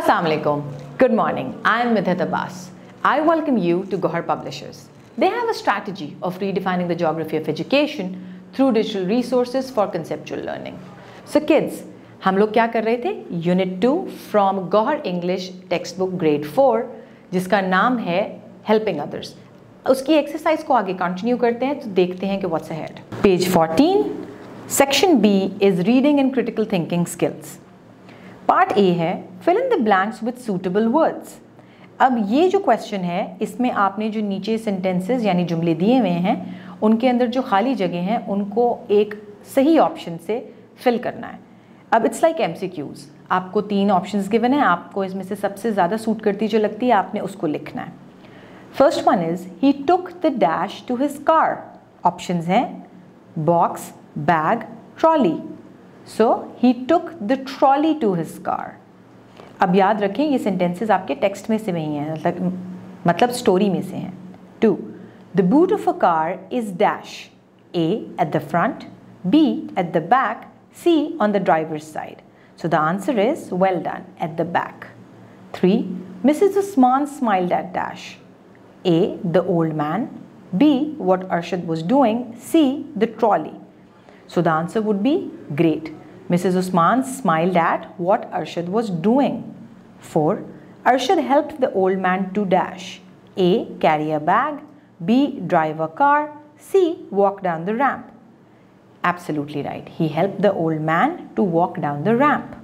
Assalamu alaikum. Good morning. I am Midhat Abbas. I welcome you to Gohar Publishers. They have a strategy of redefining the geography of education through digital resources for conceptual learning. So kids, हम लोग क्या कर रहे थे? Unit 2 from Gohar English textbook grade 4 जिसका नाम है Helping Others. उसकी एक्सरसाइज को आगे कंटिन्यू करते हैं तो देखते हैं कि what's ahead. Page 14, section B is reading and critical thinking skills. Part A है fill in the blanks with suitable words. अब ये जो क्वेश्चन है इसमें आपने जो नीचे सेंटेंसेस यानी जुमले दिए हुए हैं उनके अंदर जो खाली जगह हैं उनको एक सही ऑप्शन से फिल करना है. अब इट्स लाइक एमसीक्यूज. आपको 3 ऑप्शंस गिवन है, आपको इसमें से सबसे ज़्यादा सूट करती जो लगती है आपने उसको लिखना है. First one is he took the dash to his car. Options हैं box, bag, trolley. So he took the trolley to his car. अब याद रखें ये सेंटेंसेस आपके टेक्स्ट में से नहीं हैं, मतलब स्टोरी में से हैं. 2. The boot of a car is dash. A at the front, B at the back, C on the driver's side. So the answer is well done, at the back. 3. Mrs. Usman smiled at dash. A the old man, B what Arshad was doing, C the trolley. So the answer would be great. Mrs. Usman smiled at what Arshad was doing. 4. Arshad helped the old man to dash. A. Carry a bag. B. Drive a car. C. Walk down the ramp. Absolutely right. He helped the old man to walk down the ramp.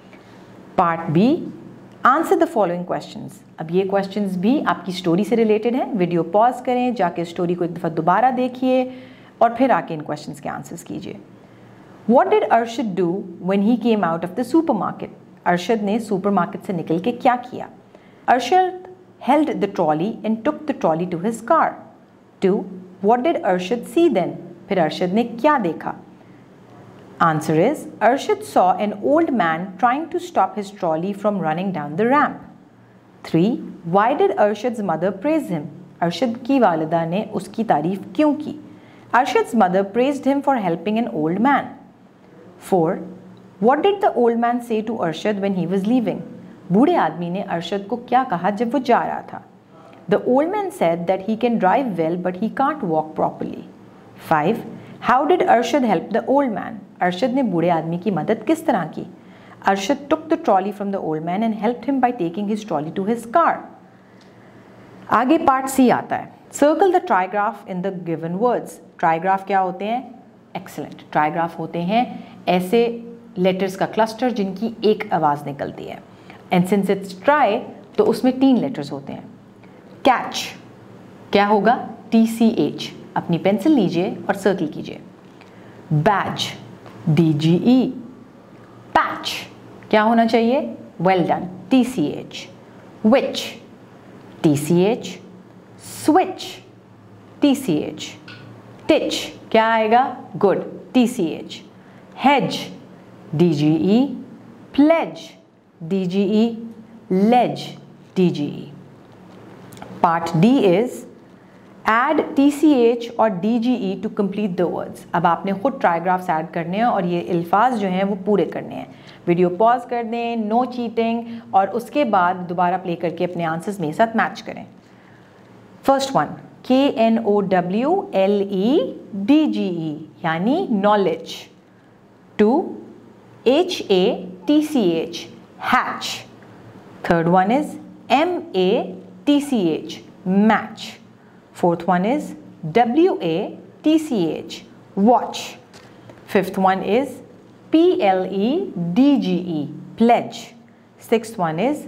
Part B. Answer the following questions. अब ये questions भी आपकी story से related हैं. Video pause करें, जाके story को एक दफ़ा दोबारा देखिए और फिर आके इन क्वेश्चंस के आंसर्स कीजिए. What did Arshad do when he came out of the supermarket? Arshad ने सुपरमार्केट से निकल के क्या किया? Arshad held the trolley and took the trolley to his car. 2. What did Arshad see then? फिर अरशद ने क्या देखा? Answer is Arshad saw an old man trying to stop his trolley from running down the ramp. 3. Why did Arshad's mother praise him? Arshad की वालिदा ने उसकी तारीफ क्यों की? Arshad's mother praised him for helping an old man. 4. What did the old man say to Arshad when he was leaving? बूढ़े आदमी ने अरशद को क्या कहा जब वो जा रहा था? The old man said that he can drive well but he can't walk properly. 5. How did Arshad help the old man? Arshad ने बूढ़े आदमी की मदद किस तरह की? Arshad took the trolley from the old man and helped him by taking his trolley to his car. आगे part C आता है. Circle the trigraph in the given words. ट्राइग्राफ क्या होते हैं? एक्सेलेंट. ट्राइग्राफ होते हैं ऐसे लेटर्स का क्लस्टर जिनकी एक आवाज़ निकलती है. एंड सिंस इट्स ट्राई तो उसमें 3 लेटर्स होते हैं. कैच क्या होगा? TCH. अपनी पेंसिल लीजिए और सर्कल कीजिए. बैज DGE. पैच क्या होना चाहिए? Well done. TCH. विच TCH. Switch TCH. टिच क्या आएगा? Good. TCH. Hedge DGE. Pledge DGE. Lay's DGE. Part D is add TCH और DGE to complete the words. अब आपने खुद ट्राइग्राफ्स ऐड करने हैं और ये अल्फाज जो हैं वो पूरे करने हैं. वीडियो पॉज कर दें, नो चीटिंग, और उसके बाद दोबारा प्ले करके अपने आंसर्स मेरे साथ मैच करें. फर्स्ट वन KNOWLEDGE यानी knowledge. 2. HATCH hatch. Third one is MATCH match. Fourth one is WATCH watch. Fifth one is PLEDGE pledge. Sixth one is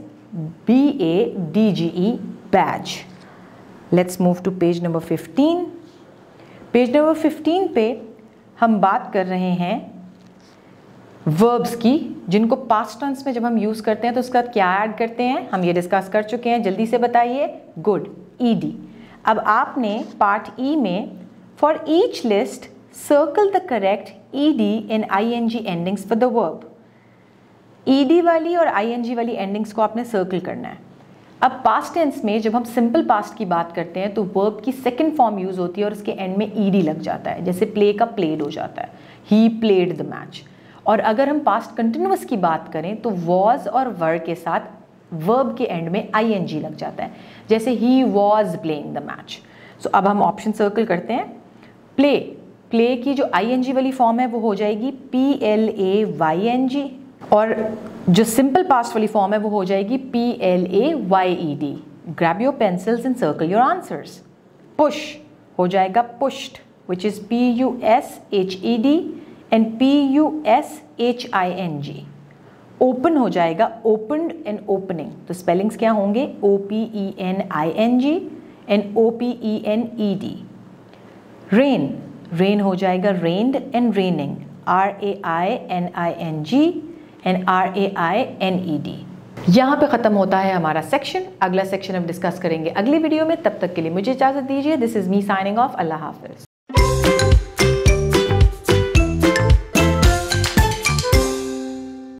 BADGE badge. Let's move to page number 15. Page number 15 पे हम बात कर रहे हैं verbs की जिनको past tense में जब हम यूज़ करते हैं तो उसका क्या ऐड करते हैं. हम ये डिस्कस कर चुके हैं, जल्दी से बताइए. गुड. ED. अब आपने पार्ट E में for each list circle the correct ED in ING endings for the verb. ED वाली और ING वाली एंडिंग्स को आपने सर्कल करना है. अब पास्ट टेंस में जब हम सिंपल पास्ट की बात करते हैं तो वर्ब की सेकंड फॉर्म यूज़ होती है और उसके एंड में ED लग जाता है. जैसे प्ले का प्लेड हो जाता है. He played the match. और अगर हम पास्ट कंटिन्यूअस की बात करें तो वॉज और वर के साथ वर्ब के एंड में ing लग जाता है, जैसे he was playing the match. So अब हम ऑप्शन सर्कल करते हैं। प्ले, प्ले की जो ing वाली फॉर्म है वो हो जाएगी PLAYNG, और जो सिंपल पास्ट वाली फॉर्म है वो हो जाएगी PLAYED। Grab your pencils and circle your answers. Push हो जाएगा pushed, which is PUSHED and PUSHING। Open हो जाएगा ओपनड एंड ओपनिंग, तो स्पेलिंग्स क्या होंगे OPENING and OPENED। Rain, rain हो जाएगा rained and raining, RAINING and RAINED। यहाँ पे ख़त्म होता है हमारा सेक्शन। अगला सेक्शन हम डिस्कस करेंगे अगली वीडियो में। तब तक के लिए मुझे इजाज़त दीजिए। This is me signing off. अल्लाह हाफिज़।